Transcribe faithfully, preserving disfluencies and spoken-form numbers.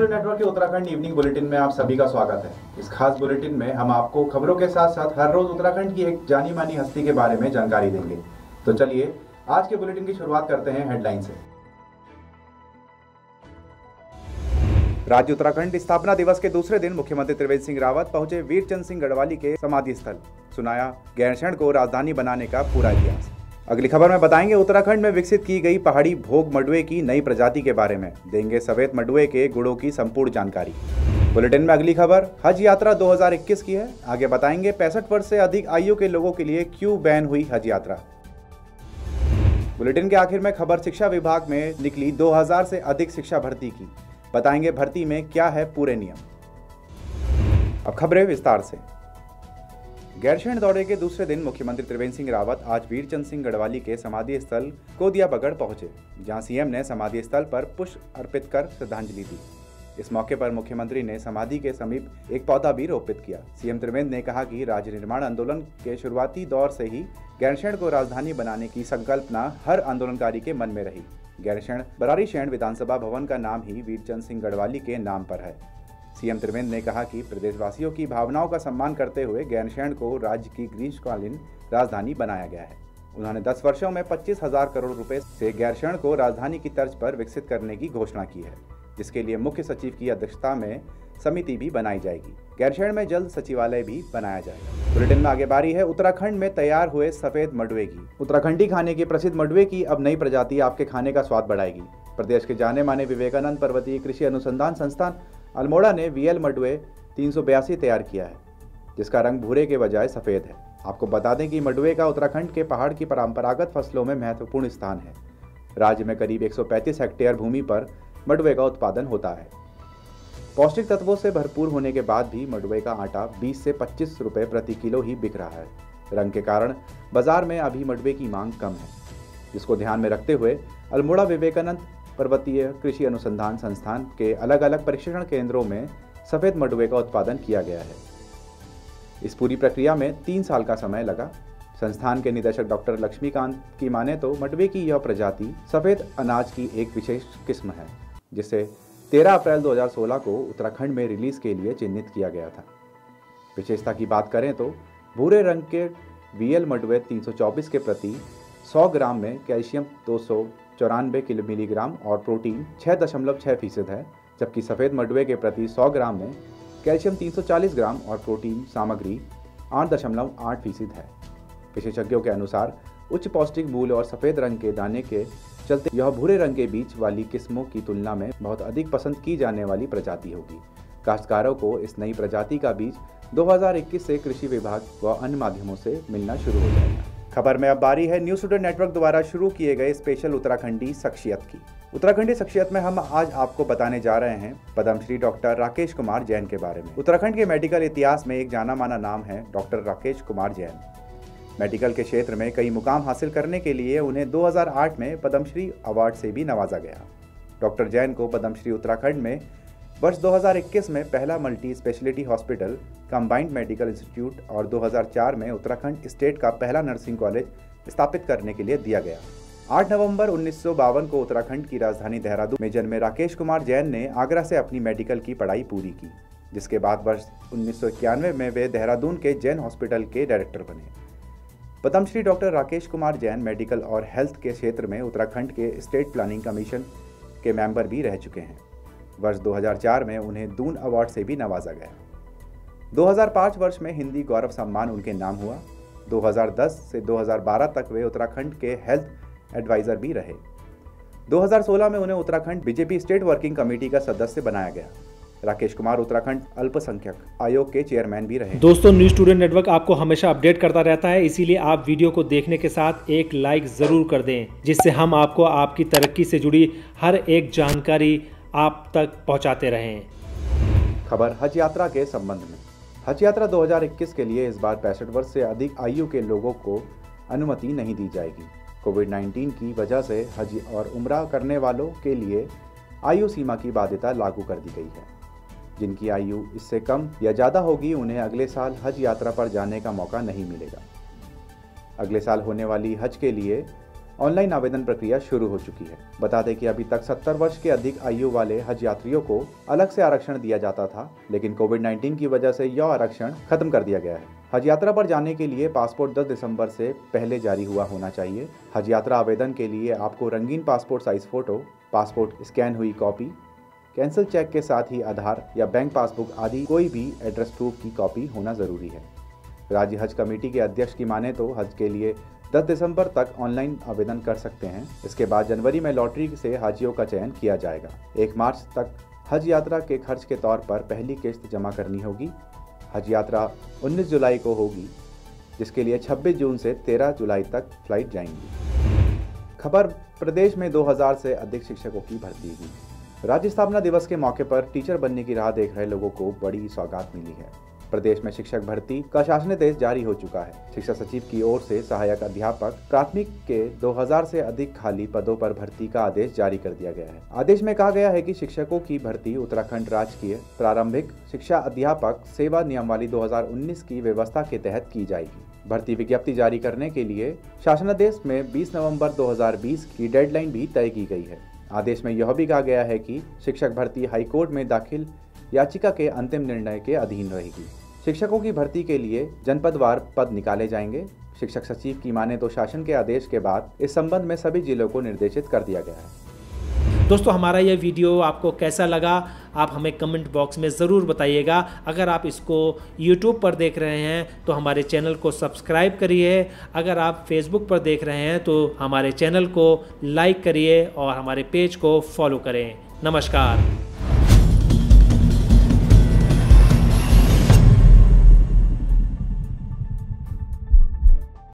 Student network के Uttarakhand evening bulletin में आप सभी का स्वागत है। इस खास बुलेटिन में हम आपको खबरों के साथ साथ हर रोज उत्तराखंड की एक जानी मानी हस्ती के बारे में जानकारी देंगे। तो चलिए आज के बुलेटिन की शुरुआत करते हैं हेडलाइन से। राज्य उत्तराखंड स्थापना दिवस के दूसरे दिन मुख्यमंत्री त्रिवेंद्र सिंह रावत पहुंचे वीरचंद सिंह गढ़वाली के समाधि स्थल, सुनाया गैरसैंण को राजधानी बनाने का पूरा इतिहास। अगली खबर में बताएंगे उत्तराखंड में विकसित की गई पहाड़ी भोग मडुए की नई प्रजाति के बारे में, देंगे सफेद मडुए के गुणों की संपूर्ण जानकारी। बुलेटिन में अगली खबर हज यात्रा दो हज़ार इक्कीस की है। आगे बताएंगे पैंसठ वर्ष से अधिक आयु के लोगों के लिए क्यों बैन हुई हज यात्रा। बुलेटिन के आखिर में खबर शिक्षा विभाग में निकली दो हज़ार से अधिक शिक्षा भर्ती की, बताएंगे भर्ती में क्या है पूरे नियम। अब खबरें विस्तार से। गैरसैंण दौरे के दूसरे दिन मुख्यमंत्री त्रिवेंद्र सिंह रावत आज वीरचंद सिंह गढ़वाली के समाधि स्थल कोदिया बगड़ पहुंचे, जहां सीएम ने समाधि स्थल पर पुष्प अर्पित कर श्रद्धांजलि दी। इस मौके पर मुख्यमंत्री ने समाधि के समीप एक पौधा भी रोपित किया। सीएम त्रिवेंद्र ने कहा कि राज्य निर्माण आंदोलन के शुरुआती दौर से ही गैरसैंण को राजधानी बनाने की संकल्पना हर आंदोलनकारी के मन में रही। गैरसैंण बरारीसैंण विधानसभा भवन का नाम ही वीरचंद सिंह गढ़वाली के नाम पर है। सीएम त्रिवेंद्र ने कहा कि प्रदेशवासियों की भावनाओं का सम्मान करते हुए गैरसैंण को राज्य की ग्रीष्मकालीन राजधानी बनाया गया है। उन्होंने दस वर्षों में पच्चीस हजार करोड़ रुपए से गैरसैंण को राजधानी की तर्ज पर विकसित करने की घोषणा की है, जिसके लिए मुख्य सचिव की अध्यक्षता में समिति भी बनाई जाएगी। गैरसैंण में जल्द सचिवालय भी बनाया जाएगा। बुलेटिन में आगे बारी है उत्तराखंड में तैयार हुए सफेद मडुए की। उत्तराखंडी खाने के प्रसिद्ध मडुए की अब नई प्रजाति आपके खाने का स्वाद बढ़ाएगी। प्रदेश के जाने माने विवेकानंद पर्वतीय कृषि अनुसंधान संस्थान अल्मोड़ा ने वीएल मडुए तीन सौ बयासी तैयार किया है, जिसका रंग भूरे के बजाय सफेद है। आपको बता दें कि मडुए का उत्तराखंड के पहाड़ की परंपरागत फसलों में महत्वपूर्ण स्थान है। राज्य में करीब एक सौ पैंतीस हेक्टेयर भूमि पर मडुए का उत्पादन होता है। पौष्टिक तत्वों से भरपूर होने के बाद भी मडुए का आटा बीस से पच्चीस रुपए प्रति किलो ही बिक रहा है। रंग के कारण बाजार में अभी मडुए की मांग कम है, जिसको ध्यान में रखते हुए अल्मोड़ा विवेकानंद पर्वतीय कृषि अनुसंधान संस्थान के अलग अलग प्रशिक्षण केंद्रों में सफेद मडुए का उत्पादन किया गया है। इस पूरी प्रक्रिया में तीन साल का समय लगा। संस्थान के निदेशक डॉक्टर लक्ष्मीकांत की माने तो मडुए की यह प्रजाति सफेद अनाज की एक विशेष किस्म है, जिसे तेरह अप्रैल दो हज़ार सोलह को उत्तराखंड में रिलीज के लिए चिन्हित किया गया था। विशेषता की बात करें तो भूरे रंग के वीएल मडुए तीन सौ चौबीस के प्रति सौ ग्राम में कैल्शियम दो सौ चौरानवे किलो मिलीग्राम और प्रोटीन छह दशमलव छह फीसद है, जबकि सफ़ेद मडुए के प्रति सौ ग्राम में कैल्शियम तीन सौ चालीस ग्राम और प्रोटीन सामग्री आठ दशमलव आठ फीसद है। विशेषज्ञों के अनुसार उच्च पौष्टिक मूल्य और सफ़ेद रंग के दाने के चलते यह भूरे रंग के बीच वाली किस्मों की तुलना में बहुत अधिक पसंद की जाने वाली प्रजाति होगी। काश्तकारों को इस नई प्रजाति का बीज दो हज़ार इक्कीस से कृषि विभाग व अन्य माध्यमों से मिलना शुरू हो जाएगा। खबर में अब बारी है न्यूज़ स्टूडेंट नेटवर्क द्वारा शुरू किए गए स्पेशल उत्तराखंडी शख्सियत की। उत्तराखंडी शख्सियत में हम आज आपको बताने जा रहे हैं पद्मश्री डॉक्टर राकेश कुमार जैन के बारे में। उत्तराखंड के मेडिकल इतिहास में एक जाना माना नाम है डॉक्टर राकेश कुमार जैन। मेडिकल के क्षेत्र में कई मुकाम हासिल करने के लिए उन्हें दो हज़ार आठ में पद्मश्री अवार्ड से भी नवाजा गया। डॉक्टर जैन को पद्मश्री उत्तराखंड में वर्ष दो हज़ार इक्कीस में पहला multi speciality hospital combined medical institute और दो हज़ार चार में उत्तराखंड स्टेट का पहला नर्सिंग कॉलेज स्थापित करने के लिए दिया गया। आठ नवंबर उन्नीस सौ बावन को उत्तराखंड की राजधानी देहरादून में जन्मे राकेश कुमार जैन ने आगरा से अपनी मेडिकल की पढ़ाई पूरी की, जिसके बाद वर्ष उन्नीस सौ इक्यानवे में वे देहरादून के जैन हॉस्पिटल के डायरेक्टर बने। पद्मश्री डॉक्टर राकेश कुमार जैन मेडिकल और हेल्थ के क्षेत्र में उत्तराखंड के स्टेट प्लानिंग कमीशन के मेंबर भी रह चुके हैं। वर्ष दो हज़ार चार में उन्हें दून अवार्ड से भी नवाजा गया। दो हज़ार पाँच वर्ष में हिंदी गौरव सम्मान उनके नाम हुआ। दो हज़ार दस से दो हज़ार बारह तक वे उत्तराखंड के हेल्थ एडवाइजर भी रहे। दो हज़ार सोलह में उन्हें Uttarakhand BJP state working committee का सदस्य बनाया गया। राकेश कुमार उत्तराखंड अल्पसंख्यक आयोग के चेयरमैन भी रहे। दोस्तों, न्यूज़ स्टूडेंट नेटवर्क आपको हमेशा अपडेट करता रहता है, इसीलिए आप वीडियो को देखने के साथ एक लाइक जरूर कर दें, जिससे हम आपको आपकी तरक्की से जुड़ी हर एक जानकारी आप तक पहुंचाते रहें। खबर हज यात्रा के संबंध में। हज यात्रा दो हज़ार इक्कीस के लिए इस बार पैंसठ वर्ष से अधिक आयु के लोगों को अनुमति नहीं दी जाएगी। कोविड उन्नीस की वजह से हज और उम्रा करने वालों के लिए आयु सीमा की बाध्यता लागू कर दी गई है। जिनकी आयु इससे कम या ज़्यादा होगी उन्हें अगले साल हज यात्रा पर जाने का मौका नहीं मिलेगा। अगले साल होने वाली हज के लिए ऑनलाइन आवेदन प्रक्रिया शुरू हो चुकी है। बता दें कि अभी तक सत्तर वर्ष के अधिक आयु वाले हज यात्रियों को अलग से आरक्षण दिया जाता था, लेकिन कोविड नाइन्टीन की वजह से यह आरक्षण खत्म कर दिया गया है। हज यात्रा पर जाने के लिए पासपोर्ट दस दिसंबर से पहले जारी हुआ होना चाहिए। हज यात्रा आवेदन के लिए आपको रंगीन passport size photo, passport scan हुई कॉपी, कैंसिल चेक के साथ ही आधार या बैंक पासबुक आदि कोई भी एड्रेस प्रूफ की कॉपी होना जरूरी है। राज्य हज कमेटी के अध्यक्ष की माने तो हज के लिए दस दिसंबर तक ऑनलाइन आवेदन कर सकते हैं। इसके बाद जनवरी में लॉटरी से हाजियों का चयन किया जाएगा। एक मार्च तक हज यात्रा के खर्च के तौर पर पहली किस्त जमा करनी होगी। हज यात्रा उन्नीस जुलाई को होगी, जिसके लिए छब्बीस जून से तेरह जुलाई तक फ्लाइट जाएंगी। खबर, प्रदेश में दो हज़ार से अधिक शिक्षकों की भर्ती की। राज्य स्थापना दिवस के मौके पर टीचर बनने की राह देख रहे लोगों को बड़ी सौगात मिली है। प्रदेश में शिक्षक भर्ती का शासनादेश जारी हो चुका है। शिक्षा सचिव की ओर से सहायक अध्यापक प्राथमिक के दो हज़ार से अधिक खाली पदों पर भर्ती का आदेश जारी कर दिया गया है। आदेश में कहा गया है कि शिक्षकों की भर्ती उत्तराखंड राजकीय प्रारंभिक शिक्षा अध्यापक सेवा नियमावली दो हज़ार उन्नीस की व्यवस्था के तहत की जाएगी। भर्ती विज्ञप्ति जारी करने के लिए शासनादेश में बीस नवंबर दो हज़ार बीस की डेडलाइन भी तय की गई है। आदेश में यह भी कहा गया है कि शिक्षक भर्ती हाईकोर्ट में दाखिल याचिका के अंतिम निर्णय के अधीन रहेगी। शिक्षकों की भर्ती के लिए जनपदवार पद निकाले जाएंगे। शिक्षक सचिव की माने तो शासन के आदेश के बाद इस संबंध में सभी जिलों को निर्देशित कर दिया गया है। दोस्तों, हमारा यह वीडियो आपको कैसा लगा आप हमें कमेंट बॉक्स में ज़रूर बताइएगा। अगर आप इसको यूट्यूब पर देख रहे हैं तो हमारे चैनल को सब्सक्राइब करिए। अगर आप फेसबुक पर देख रहे हैं तो हमारे चैनल को लाइक करिए और हमारे पेज को फॉलो करें। नमस्कार।